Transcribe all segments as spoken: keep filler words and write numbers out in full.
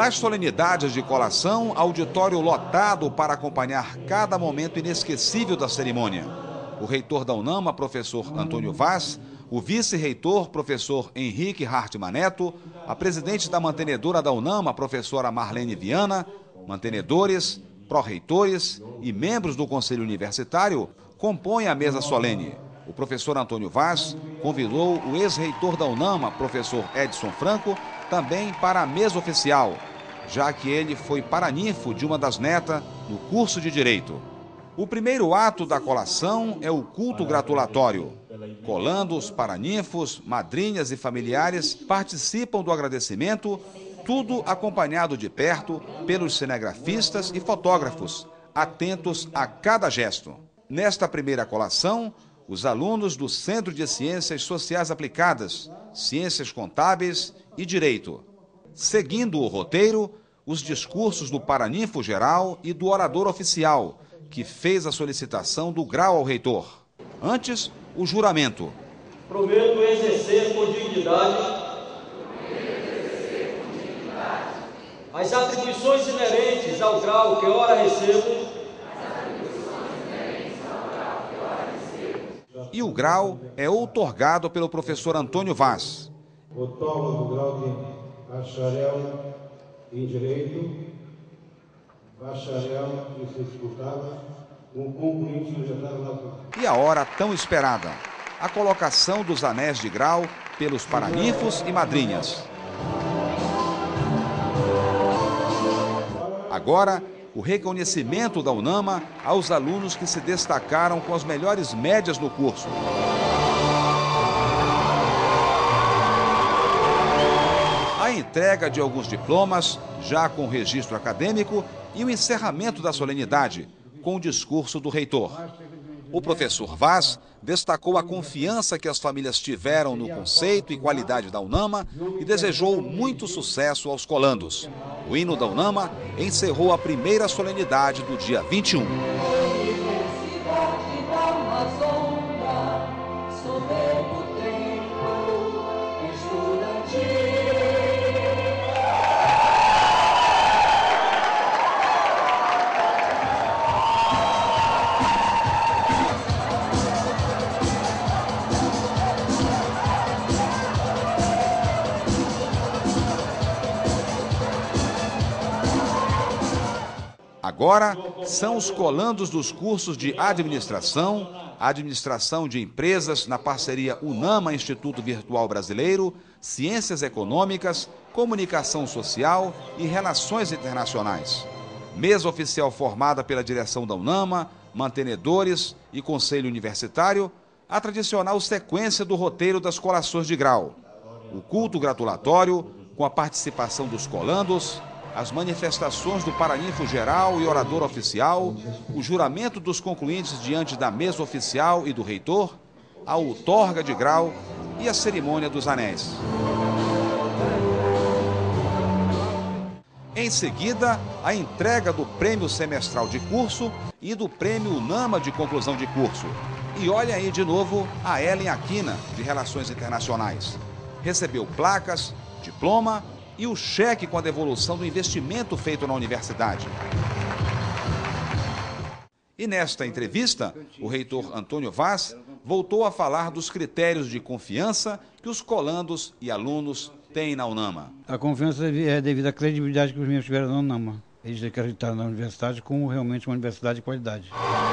Nas solenidades de colação, auditório lotado para acompanhar cada momento inesquecível da cerimônia. O reitor da UNAMA, professor Antônio Vaz, o vice-reitor, professor Henrique Hartmann Neto, a presidente da mantenedora da UNAMA, professora Marlene Viana, mantenedores, pró-reitores e membros do Conselho Universitário compõem a mesa solene. O professor Antônio Vaz convidou o ex-reitor da UNAMA, professor Edson Franco, também para a mesa oficial, já que ele foi paraninfo de uma das netas no curso de Direito. O primeiro ato da colação é o culto gratulatório. Colandos, paraninfos, madrinhas e familiares participam do agradecimento, tudo acompanhado de perto pelos cinegrafistas e fotógrafos, atentos a cada gesto. Nesta primeira colação, os alunos do Centro de Ciências Sociais Aplicadas, Ciências Contábeis e Direito. Seguindo o roteiro, os discursos do paraninfo geral e do orador oficial, que fez a solicitação do grau ao reitor. Antes, o juramento. Prometo exercer com dignidade as atribuições inerentes ao grau que ora recebo e o grau é outorgado pelo professor Antônio Vaz. Outorgo do grau de bacharel em Direito, bacharel em Ciências Contábeis, um concluinte no Estado Natural. E a hora tão esperada, a colocação dos anéis de grau pelos paraninfos e madrinhas. Agora, o reconhecimento da UNAMA aos alunos que se destacaram com as melhores médias no curso. A entrega de alguns diplomas, já com registro acadêmico, e o encerramento da solenidade, com o discurso do reitor. O professor Vaz destacou a confiança que as famílias tiveram no conceito e qualidade da UNAMA e desejou muito sucesso aos colandos. O hino da UNAMA encerrou a primeira solenidade do dia vinte e um. Agora são os colandos dos cursos de Administração, Administração de Empresas na parceria UNAMA Instituto Virtual Brasileiro, Ciências Econômicas, Comunicação Social e Relações Internacionais. Mesa oficial formada pela direção da UNAMA, mantenedores e Conselho Universitário, a tradicional sequência do roteiro das colações de grau. O culto gratulatório, com a participação dos colandos, as manifestações do paraninfo geral e orador oficial, o juramento dos concluintes diante da mesa oficial e do reitor, a outorga de grau e a cerimônia dos anéis. Em seguida, a entrega do prêmio semestral de curso e do prêmio UNAMA de conclusão de curso. E olha aí de novo a Ellen Aquina, de Relações Internacionais. Recebeu placas, diploma e o cheque com a devolução do investimento feito na universidade. E nesta entrevista, o reitor Antônio Vaz voltou a falar dos critérios de confiança que os colandos e alunos têm na UNAMA. A confiança é devido à credibilidade que os membros tiveram na UNAMA. Eles acreditaram na universidade como realmente uma universidade de qualidade.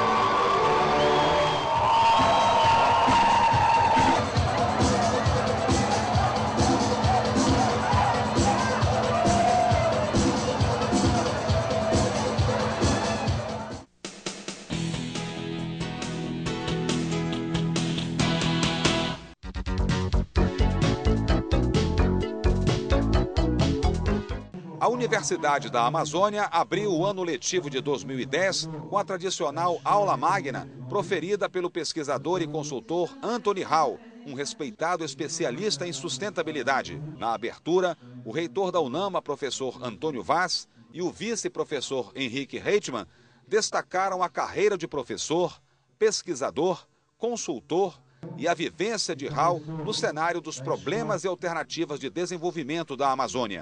A Universidade da Amazônia abriu o ano letivo de dois mil e dez com a tradicional aula magna proferida pelo pesquisador e consultor Anthony Hall, um respeitado especialista em sustentabilidade. Na abertura, o reitor da UNAMA, professor Antônio Vaz, e o vice-professor Henrique Hartmann destacaram a carreira de professor, pesquisador, consultor e a vivência de Hall no cenário dos problemas e alternativas de desenvolvimento da Amazônia.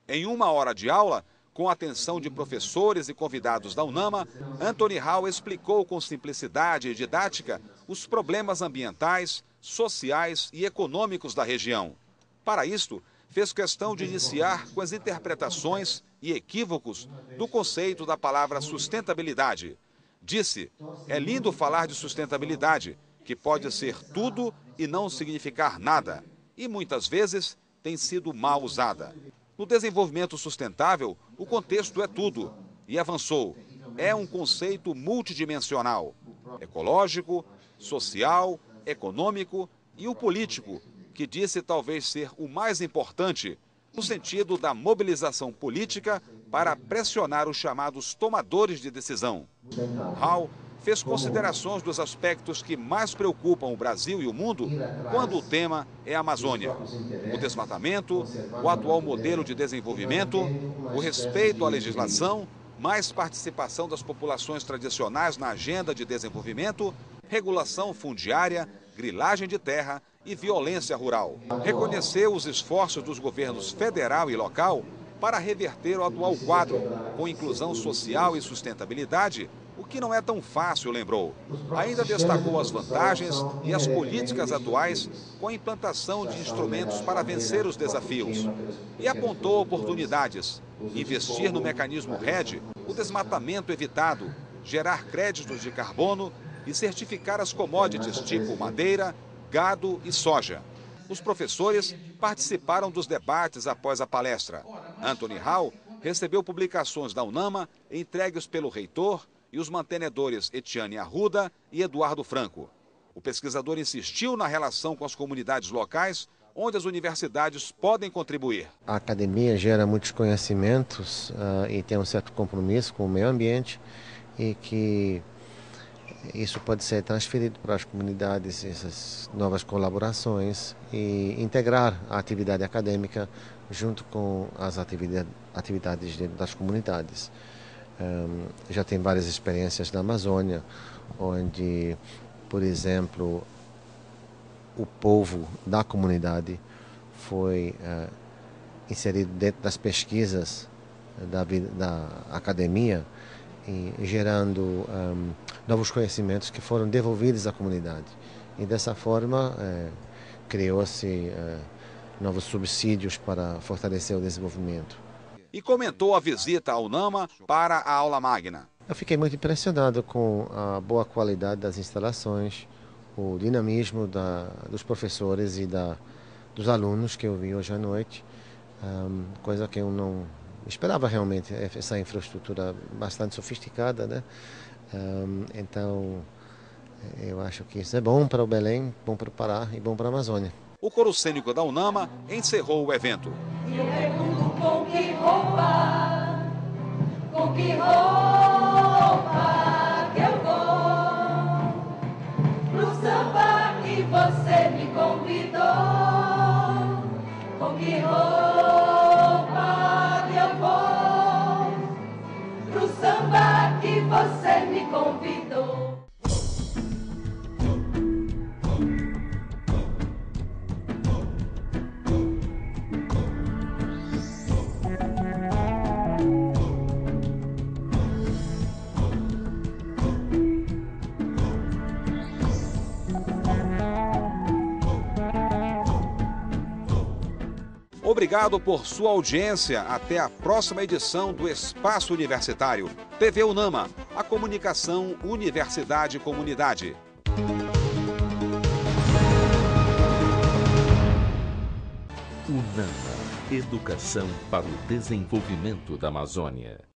Em uma hora de aula, com a atenção de professores e convidados da UNAMA, Anthony Hall explicou com simplicidade e didática os problemas ambientais, sociais e econômicos da região. Para isto, fez questão de iniciar com as interpretações e equívocos do conceito da palavra sustentabilidade. Disse: é lindo falar de sustentabilidade, que pode ser tudo e não significar nada, e muitas vezes tem sido mal usada. No desenvolvimento sustentável, o contexto é tudo, e avançou. É um conceito multidimensional, ecológico, social, econômico e o político, que disse talvez ser o mais importante, no sentido da mobilização política para pressionar os chamados tomadores de decisão. Hall fez considerações dos aspectos que mais preocupam o Brasil e o mundo quando o tema é a Amazônia: o desmatamento, o atual modelo de desenvolvimento, o respeito à legislação, mais participação das populações tradicionais na agenda de desenvolvimento, regulação fundiária, grilagem de terra e violência rural. Reconheceu os esforços dos governos federal e local para reverter o atual quadro, com inclusão social e sustentabilidade, o que não é tão fácil, lembrou. Ainda destacou as vantagens e as políticas atuais com a implantação de instrumentos para vencer os desafios. E apontou oportunidades: investir no mecanismo R E D, o desmatamento evitado, gerar créditos de carbono e certificar as commodities tipo madeira, gado e soja. Os professores participaram dos debates após a palestra. Anthony Hall recebeu publicações da UNAMA entregues pelo reitor e os mantenedores Etienne Arruda e Eduardo Franco. O pesquisador insistiu na relação com as comunidades locais, onde as universidades podem contribuir. A academia gera muitos conhecimentos uh, e tem um certo compromisso com o meio ambiente, e que isso pode ser transferido para as comunidades, essas novas colaborações, e integrar a atividade acadêmica junto com as atividade, atividades das comunidades. Um, já tem várias experiências na Amazônia, onde, por exemplo, o povo da comunidade foi uh, inserido dentro das pesquisas da, da academia, e gerando um, novos conhecimentos que foram devolvidos à comunidade. E dessa forma eh, criou-se eh, novos subsídios para fortalecer o desenvolvimento. E comentou a visita à UNAMA para a aula magna. Eu fiquei muito impressionado com a boa qualidade das instalações, o dinamismo da, dos professores e da, dos alunos que eu vi hoje à noite, um, coisa que eu não esperava realmente, essa infraestrutura bastante sofisticada, né? Um, então, eu acho que isso é bom para o Belém, bom para o Pará e bom para a Amazônia. O coro cênico da UNAMA encerrou o evento. E eu pergunto com que roupa, com que roupa que eu vou pro samba que você me convidou, com que roupa que eu vou pro samba que você me convidou. Obrigado por sua audiência. Até a próxima edição do Espaço Universitário. T V UNAMA, a comunicação Universidade-Comunidade. UNAMA, educação para o desenvolvimento da Amazônia.